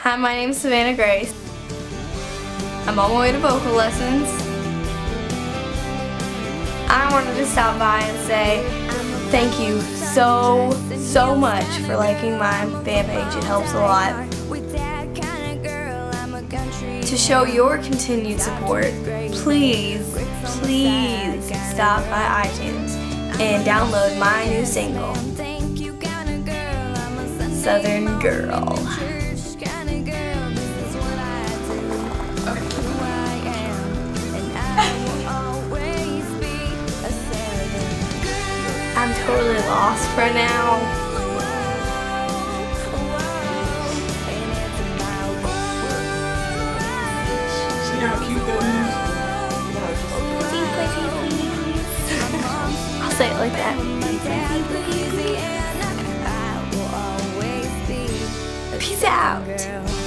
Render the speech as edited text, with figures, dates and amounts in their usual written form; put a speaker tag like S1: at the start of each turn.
S1: Hi, my name is Savannah Grace. I'm on my way to vocal lessons. I wanted to stop by and say thank you so much for liking my fan page. It helps a lot. To show your continued support, please stop by iTunes and download my new single, Southern Girl. I'm totally lost right now.
S2: See how cute that
S1: is? I'll say it like that. Peace out.